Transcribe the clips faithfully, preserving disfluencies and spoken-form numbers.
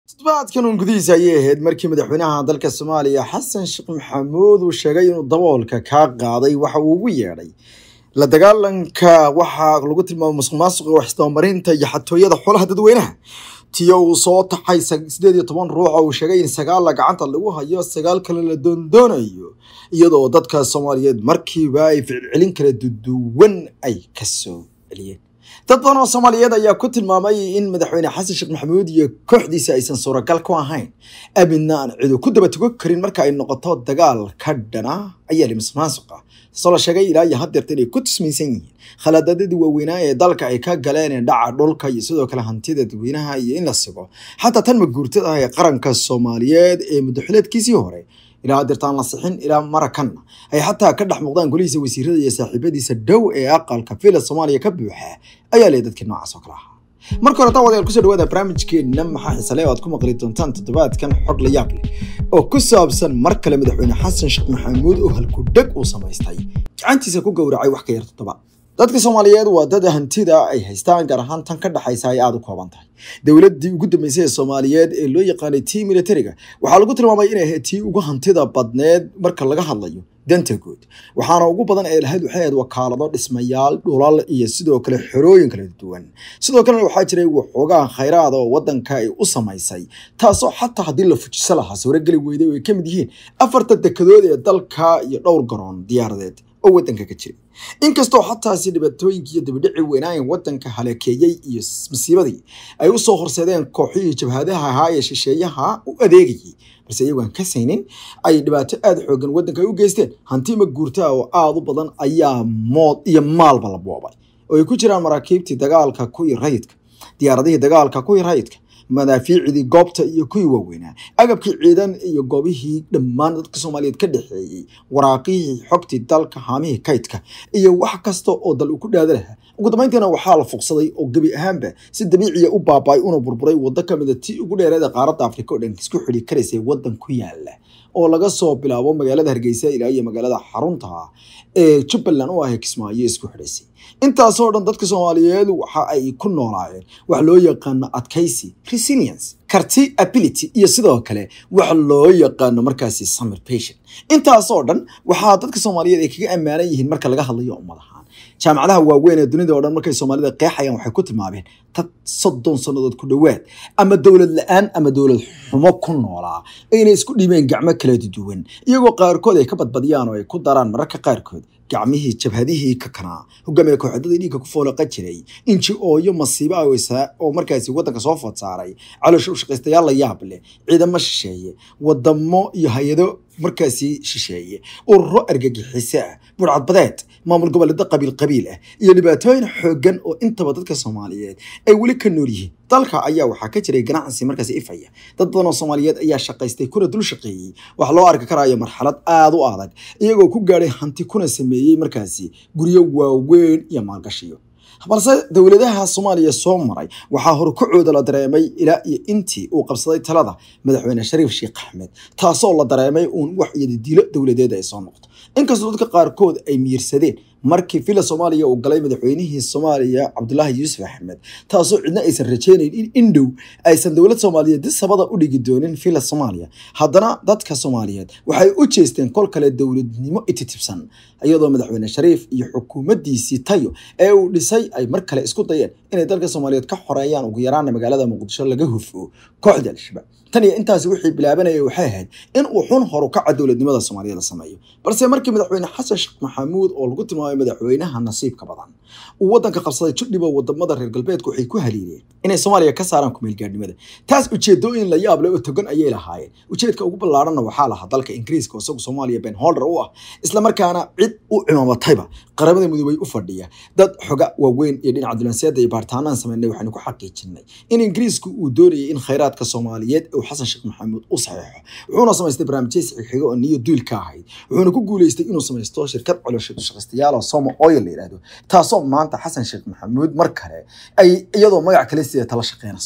toddobaadkan uun gudihiisa ayay ahayd markii madaxweynaha dalka Soomaaliya Xasan Sheekh Maxamuud uu sheegay inuu daboolka ka qaaday waxa uu ugu yeedhay la dagaalanka waxa lagu tilmaamay musuqmaasuqa wax isdabamarinta iyo xatooyada xoolaha dadweynaha tiyo uu soo taxay sideed iyo toban ruux oo uu sheegay in sagaal gacanta lagu hayo sagaal kale la doondoonayo iyadoo dadka Soomaaliyeed markiiba ay ficilin kala duwan ay ka soo celiyeen dad badan oo Soomaaliyeed ayaa ku tilmaamay in madaxweyne Xasan Sheekh Maxamuud iyo kooxdiisa aysan suuragal ku ahayn abidna aan cid ku daba tago karin marka ay noqoto dagaal ka dhana ayaa musuqmaasuqa soo la sheegay ilaa iyo hadda inay ku tismaysan yihiin khaladadii waaweynaa ee dalka ay ka galeen dhaca dhulka iyo sidoo kale hantida dadweynaha iyo in la sigo xataa tan ma guurtada ee qaranka Soomaaliyeed ee madaxweynaadkiisii hore ilaa dirtaan la sixin ilaa marakan ay xataa ka dhex muuqdaan golihiisa wasiirada iyo saaxiibadiisa dhow ee aqalka fiila Soomaaliya ka buuxa ayaa leeyahay dadkii noocaas oo kale ah marka hore tawadeel ku soo dhawaada barnaamijkeena maxaa xiisalay oo aad ku maqli doontaan toddobaadkan xog la yaab leh oo ku saabsan mar kale madaxweyne Xasan Sheekh Maxamuud oo halku dhag uu samaystay gacantiisa ku gowracay wax ka yar toddobaad dadka Soomaaliyeed waa dad hantida ay haystaan gaar ahaan tan ka dhaxaysa ay aad u kooban tahay dawladii ugu dambeysay ee Soomaaliyeed ee loo yaqaanay tii militariga waxa lagu tilmaamay inay ahayd tii ugu hantida badneed marka laga hadlayo danta guud waxaana ugu badan ee lahayd waxay ahayd wakaalado dhismayaal dhulal iyo sidoo kale xorooyin kala duwan sidoo kale waxaa jiray waxoogaa khayraad oo wadanka ay u samaysay taasoo xataa hadii la fujiso lahaa suuragali weyday oo ay ka mid yihiin afarta dekedood ee dalka iyo dhowr garoon diyaaradeed oo wadanka ka jiray inkastoo xataa si dhibaatooyinkii iyo dibadhici weynaayn wadanka halakeeyay iyo masiibadii ay u soo horseedeen kooxihii jabhadaha ahaa ee shisheeyaha u adeegayay balse iyagu aan ka saynin ay dhibaato aad xoogan wadanka ay u geysteen hanti ma guurtaa oo aad u badan ayaa mood iyo maalba la boobay oo ay ku jiraan maraakiibtii dagaalka kuwii rayidka diyaaradihii dagaalka kuwii rayidka madaafiicdii goobta iyo kuwii waaweynaa agabkii ciidan iyo goobihii dhammaan dadka Soomaaliyeed ka dhaxeeyay waraaqihii xogtii dalka haamihii kaydka iyo wax kasta oo dal uu ku dhaadalaha ugu dambeyntiina waxaa la fuqsaday oo gabi ahaanba si dabiici ah u baabay una burburay waddo kamid ah tii ugu dheerayd qaaradda Afrika oo dhan isku xidhi kareysay wadan ku yaala oo laga soo bilaabo magaalada Hargeysa ilaa iyo magaalada xarunta ee Jubbaland oo ah Kismaayo isku xidhaysay intaas oo dhan dadka Soomaaliyeed waxa ay ku noolaayeen wax loo yaqaan adkaysi resilience karti ability iyo sidoo kale wax loo yaqaan markaasi summer patient intaas oo dhan waxa dadka Soomaaliyeed ay kaga amaanan yihiin marka laga hadlayo ummadaha jaamacadaha waaweyn ee dunida oo dhan markay Soomaalida qeexayaan waxay ku tilmaameen tad soddon sanadood ku dhawaad ama dawlad la'aan ama dawlad xumo ku noolaa inay isku dhibeen gacmo kala duwan iyagoo qaarkood ay ka badbadiyaan oo ay ku daraan mararka qaarkood gacmihii jabhadihii ka kana hogaamiye kooxdada dhiigga ku foolaqa jiray inji oo iyo masiibo aweysa oo markaasi wadanka soo food saaray caloosha u shaqaystayaal la yaab leh ciidamo shisheeye wadamo iyo hay'ado markaasi shisheeye ururo argagixisa burcad badeed maamul goboleedka qabiil qabiil ah iyo dhibaatooyin xoogan oo intaba dadka Soomaaliyeed ay wali ka nool yihiin dalka ayaa waxa ka jiray ganacsi markaasi ifaya dad badan oo Soomaaliyeed ayaa shaqaystay kuna dul shaqeeyay wax loo arki karayo marxalad aad u adag iyagoo ku gaaray hanti kuna sameeyay markaasi guriyo waaweyn iyo maalgashiyo balse dawladaha Soomaaliya soo maray waxa hor ku cooda la dareemay ilaa iyo intii uu qabsaday talada madaxweyne Shariif Sheekh Axmed taasoo la dareemay uun wax iyo dilo dawladeed ay soo noqdo inkastoo dadka qaarkood ay miirsadeen markii fiila Soomaaliya uu galay madaxweynihii Soomaaliya Cabdullaahi Yuusuf Axmed taasoo cidna aysan rajaynayn in indhow aysan dawlad Soomaaliyeed sabada u dhigi doonin fiila Soomaaliya haddana dadka Soomaaliyeed waxay u jeesteen kol kale dawladnimo ititibsan iyadoo madaxweyne Shariif iyo xukuumaddiisii tayo ee uu dhisay ay mar kale isku dayeen inay dalka Soomaaliyeed ka xoreeyaan ugu yaraan magaalada Muqdisho laga hufo kooxda al-shabaab tan iyo intaas wixii bilaabanayay waxay ahayd in uu xun hor ka dawladnimada Soomaaliya la sameeyo balse markii madaxweyne Xasan Sheekh Maxamuud oo lagu tilmaamay madaxweynaha nasiibka badan uu wadanka qabsaday jidhiba wadamada reer galbeedku waxay ku haliireen inay Soomaaliya ka saaraan ku meel gaadhnimada taas ujeedooyin la yaab leh oo togan ayay lahaayeen ujeedka ugu ballaaran waxa lahaa dalka Ingiriiska oo isagu Soomaaliya ben holder u ah isla markaana cid u cimaamatayba qaramada midoobay u fadhiya dad xoga waaweyn iyo dhinaca diblomaasiyadda iyo baaritaanada sameynay waxaan ku xaqiijinay in Ingiriisku uu doonayay in khayraadka Soomaaliyeed oo Xasan Sheekh Maxamuud u saxeexo wuxuuna sameystay barnaamijyo saxiixiga oo niyo duul ka ahayd wuxuuna ku guuleystay inuu sameysto shirkad caloosha shaqaystayaal oo Somo Oil la yiraahdo taasoo maanta Xasan Sheekh Maxamuud mar kale ay iyadoo magac kale sida tala shaqeynayso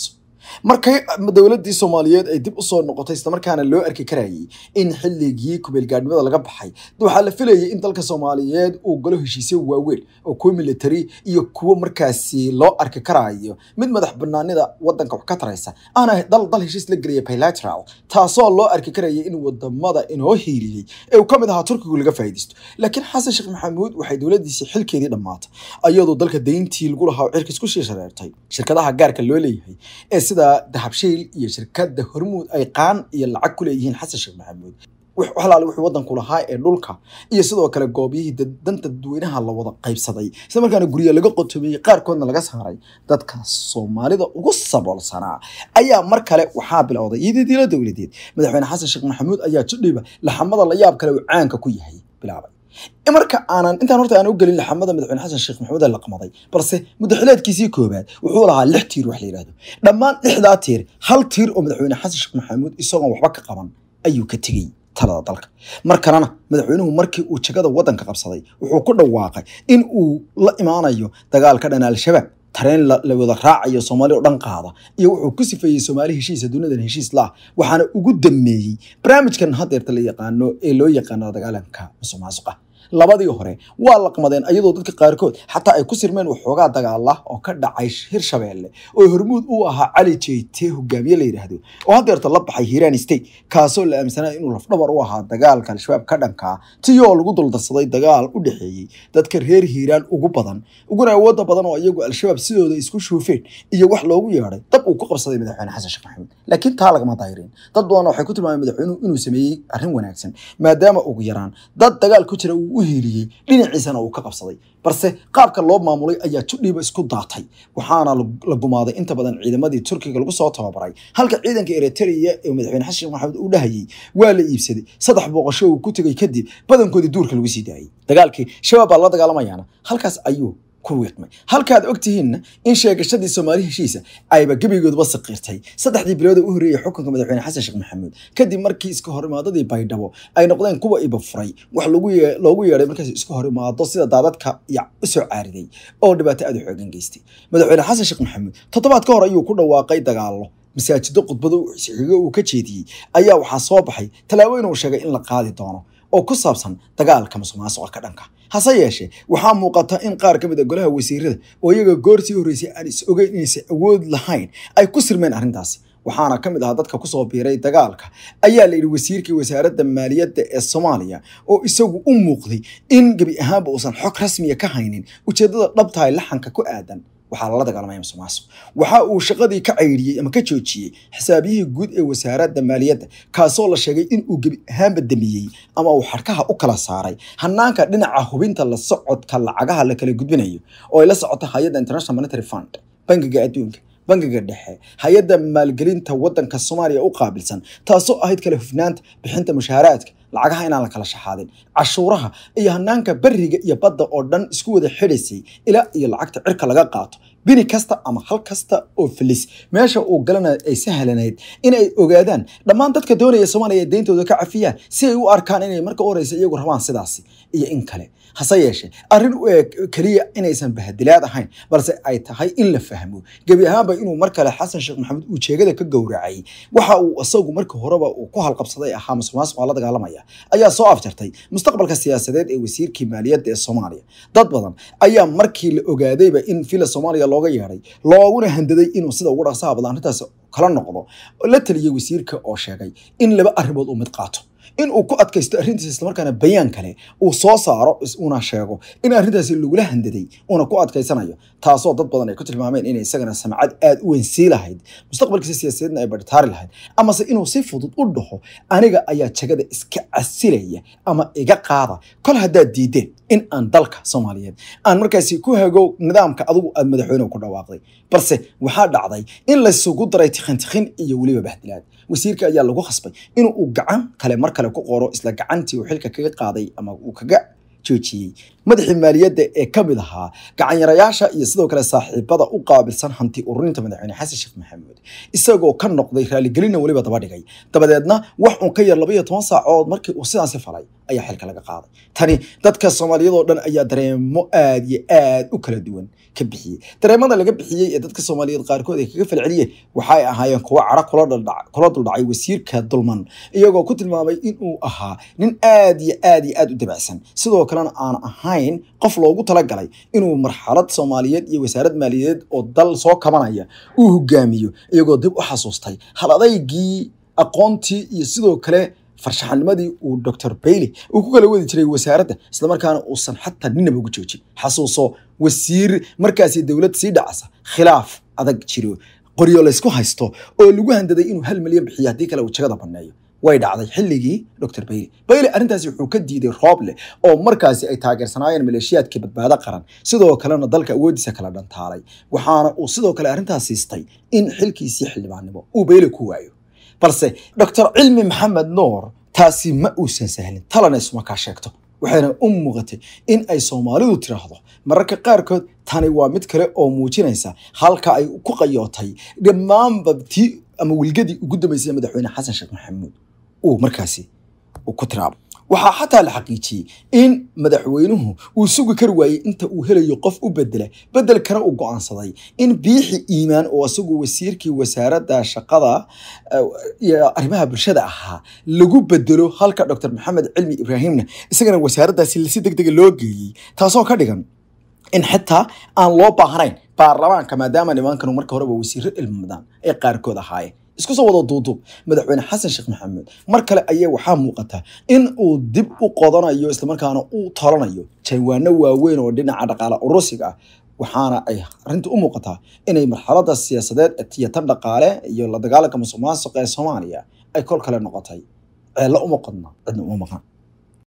markay dowladii Soomaaliyeed ay dib u soo noqotay isla markaana loo arki karayay in xilligii kubeel gaadhnimada laga baxay waxa la filayay in dalka Soomaaliyeed uu galo heshiisyo waaweyn oo kuwa military iyo kuwa markaasi loo arki karayo mid madax banaanida wadanka wax ka taraysa ana dal dal heshiis la galiyay bilateral taasoo loo arki karayay in wadamada inoo hiiliyay ee ka mid ahaa Turkiga laga faa'iideysto laakiin Xasan Sheekh Maxamuud waxay dowladiisa xilkeedii dhamaatay ayadoo dalka deyntii lagu lahaa cirka isku sheeshareertay shirkadaha gaarka loo leeyahay ee sida dahabshiil iyo shirkadda Hormuud ay qaan iyo lacag ku leeyihiin Xasan Sheekh Maxamuud wax halaal wuxuu wadanku lahaa ee dhulka iyo sidoo kale goobihii danta dadweynaha la wada qaybsaday isla markaana guriga laga qotomiyay qaar koodna laga saaray dadka Soomaalida ugu saboolsanaa ayaa mar kale waxa bilowday iyadii dowladeed madaxweyne Xasan Sheekh Maxamuud ayaa jidhiba laxamada la yaab kale uu caanka ku yahay bilaabay marka aanan intaan horta aan u galin laxamada madaxweyne Xasan Sheekh Maxamuud la qamaday balse muddaxileedkiisii koobaad wuxuu lahaa lix tiir wax la yiraahdo dhammaan lixda tiir hal tiir oo madaxweyne Xasan Sheekh Maxamuud isagoo waxba ka qaban ayuu ka tagay talada dalka markana madaxweynuhu markii uu jagada wadanka qabsaday wuxuu ku dhawaaqay in uu la imaanayo dagaalka dhan al-shabaab tareen la wada raacayo Soomaali oo dhan qaada iyo wuxuu ku sifeeyay Soomaali heshiis dunida heshiis la waxaana ugu dameeyay barnaamijkan hadeerta la yaqaano ee loo yaqaano dagaalanka musuqmaasuqa labadii hore waa la qamadeen ayadoo dadka qaarkood xataa ay ku sirmeen waxoogaa dagaal ah oo ka dhacay Hirshabeelle oo Hormuud uu ahaa Cali Jeete hogaamiye la yiraahdo oo hadeerta la baxay Hiiraan State kaasoo la aaminsanaa inuu laf dhabar u ahaa dagaalka al-shabaab ka dhanka tiyoo lagu duldarsaday dagaal u dhaxeeyay dadka reer Hiiraan ugu badan uguna wada badan oo iyagu al-shabaab sidooda isku shuufeen iyo wax loogu yeeray dab uu ku qabsaday madaxweyne Xasan Sheekh Maxamuud laakiin taa laga ma daayirin dad badan waxay ku tilmaameen madaxweynuhu inuu sameeyay arrin wanaagsan maadaama ugu yaraan dad dagaal ku jira uu hiliyay dhinaciisana uu ka qabsaday balse qaabka loo maamulay ayaa jidhiba isku daatay waxaana la gumaaday inta badan ciidamadii Turkiga lagu soo tababaray halka ciidanka Eritrea ee madaxweyne Xasan Sheekh Maxamuud uu dhahayay waa la iibsaday saddex boqosho uu ku tagay kadib badankoodii duurka lagu sii daayay dagaalkii shabaab la dagaalamayana halkaas ayuu ku wiiqmay halkaad ogtihiin in sheegashadii Soomaali heshiisa ayba gabigoodba saqiirtay saddexdii bilood u horeeyay xukunka madaxweyne Xasan Sheekh Maxamuud kadib markii iska horimaadadii Baydhabo ay noqdeen kuwa iba furay wax lagu loogu yeeray markaas iska horimaado sida daadadka iyo u soo caariday oo dhibaato aad u xooggan geystay madaxweyne Xasan Sheekh Maxamuud toddobaad ka hor ayuu ku dhawaaqay dagaalo masaajido qudbada uu ka jeediyay ayaa waxa soo baxay talaabooyin uu sheegay in la qaadi doono oo ku saabsan dagaalka musuqmaasuqa ka dhanka hase yeeshee waxaa muuqata in qaar ka mid ah golaha wasiirada oo iyaga goortii horeysay aan is ogeyn inaysan awood lahayn ay ku sirmeen arrintaasi waxaana ka mid ah dadka ku soo biiray dagaalka ayaa la yiri wasiirkii wasaaradda maaliyadda ee Soomaaliya oo isagu u muuqday in gabi ahaanba uusan xog rasmi ah ka haynin ujeedada dhabta ah laxanka ku aadan waxa la dagaalamay musuqmaasuq waxa uu shaqadii ka ceyriyay ama ka joojiyay xisaabiyihii guud ee wasaaradda maaliyadda kaasoo la sheegay in uu gabi ahaanba damiyay ama uu xarkaha u kala saaray hanaanka dhinaca hubinta la socodka lacagaha la kala gudbinayo oo ay la socoto hay'adda International Monetary Fund bangiga adduunka bangiga dhexe hay'adda maalgelinta wadanka Soomaaliya u qaabilsan taasoo ahayd kala hufnaanta bixinta mushaaraadka lacagaha inaan la kala shaxaadin cashuuraha iyo hanaanka bariga iyo badda oo dhan isku wada xidhisay ilaa iyo lacagta cirka laga qaato bini kasta ama hal kasta oo filis meesha uu galana ay sahlanayd in ay ogaadaan dhammaan dadka doonaya Soomaaliya deyntooda ka cafiyaan si ay u arkaan inay marka horeysa iyagu rabaan sidaas iyo in kale hase yeeshee arrin u eeg kaliya inaysan bahadilaad ahayn balse ay tahay in la fahmo gabi ahaanba inuu mar kale Xasan Sheekh Maxamuud uu jeegada ka gowracay waxa uu asagu markii horeba uu ku halqabsaday ahaa musuqmaasuqa la dagaalamaya ayaa soo afjartay mustaqbalka siyaasadeed ee wasiirkii maaliyadda ee Soomaaliya dad badan ayaa markii la ogaadayba in fila Soomaaliya looga yeeray looguna handaday inuu sida ugu dhaqsaha badan arrintaas kala noqdo la taliyay wasiirka oo sheegay in laba arrimood uu mid qaato in uu ku adkaysto arrintiisa isla markaana bayaan kale uu soo saaro una sheego in arrintaasi lagu la handaday una ku adkaysanayo taasoo dad badan ay ku tilmaameen in isagana samcad aad u weyn sii lahayd mustaqbalkiisa siyaasadeedna ay bartaari lahayd ama se inuu si fudud u dhaxo aniga ayaa jagada iska casilaya ama iga qaada kol hadaa diideen in aan dalka Soomaaliyeed aan markaasi ku hago nidaamka adigu aad madaxweyne ku dhawaaqday balse waxa dhacday in la isugu daray tikhantikhin iyo waliba bahdilaad wasiirka ayaa lagu khasbay inuu gacan kale mar kale ku qoro isla gacantii uu xilka kaga qaaday ama uu kaga joojiyay madaxii maaliyadda ee ka mid ahaa gacanyarayaasha iyo sidoo kale saaxiibada u qaabilsan hanti ururinta madaxweyne xasan sheekh maxamuud isagoo ka noqday raaligelina weliba daba dhigay dabadeedna wax un ka yar laba iyo toban saacood markii uu sidaasi falay ayaa xilka laga qaaday tani dadka Soomaaliyeed oo dhan ayaa dareemo aad iyo aad u kala duwan ka bixiyay dareemada laga bixiyay ee dadka Soomaaliyeed qaarkood ay kaga falceliyeen waxay ahaayeen kuwa cara kula dhacay kula dhacay wasiirka dulman iyagoo ku tilmaamay in uu ahaa nin aad iyo aad iyo aad u dabacsan sidoo kalena aan ahayn qof loogu tala galay inuu marxalad Soomaaliyeed iyo wasaaradda maaliyadeed oo dal soo kabanaya uu hogaamiyo iyagoo dib u xasuustay hal adaygii aqoontii iyo sidoo kale farshaxanimadii uu Doctor Bailey uu ku kala wadi jiray wasaaradda isla markaana uusan xataa ninaba ugu joojin xasuuso wasiir markaasi dawlad sii dhacsa khilaaf adag jiro qoryo la isku haysto oo lagu handaday inuu hal milyan bixiyo hadii kale uu jagada baneeyo way dhacday xilligii Doctor Bailey Bailey arintaasi wuxuu ka diiday Roble oo markaasi ay taageersanaayeen maleeshiyaadka badbaado qaran sidoo kalena dalka awoodiisa kala dhantaalay waxaana uu sidoo kale arintaas siistay in xilkiisii xildhibaannimo uu Bailey ku waayo balse Doctor Cilmi Maxamed Nuur taasi ma uusan sahlin talana isma ka sheegto waxayna u muuqatay in ay Soomaalidu tiraahdo mararka qaarkood tani waa mid kale oo muujinaysa halka ay ku qayootay dhammaan babti ama wilgadii ugu dambeysay madaxweyne xasan sheekh maxamuud oo markaasi uu ku tiraabo waxa xataa la xaqiijiyay in madaxweynuhu uu sugi kar waayay inta uu helayo qof u bedela bedel kana uu go'aansaday in biixi iimaan oo asagu wasiirkii wasaaradda shaqada iyo arrimaha bulshada ahaa lagu bedelo halka Doctor Maxamed Cilmi Ibraahimna isagana wasaaraddaasi si degdeg loo geeyay taasoo ka dhigan in xitaa aan loo baahnayn baarlamaanka maadaama nimankan marka horeba wasiir ilmadan ay qaarkood ahaayeen isku soo wada duuduub madaxweyne xasan sheekh maxamuud mar kale ayaa waxa muuqata in uu dib u qodanayo isla markaana uu talanayo jaywaano waaweyn oo dhinaca dhaqaale urusiga waxaana ay arintu u muuqataa inay marxaladda siyaasadeed iyo tan dhaqaale iyo la dagaalanka musuqmaasuqa ee Soomaaliya ay kol kale noqotay ceelo uma qodna cidna uma maqan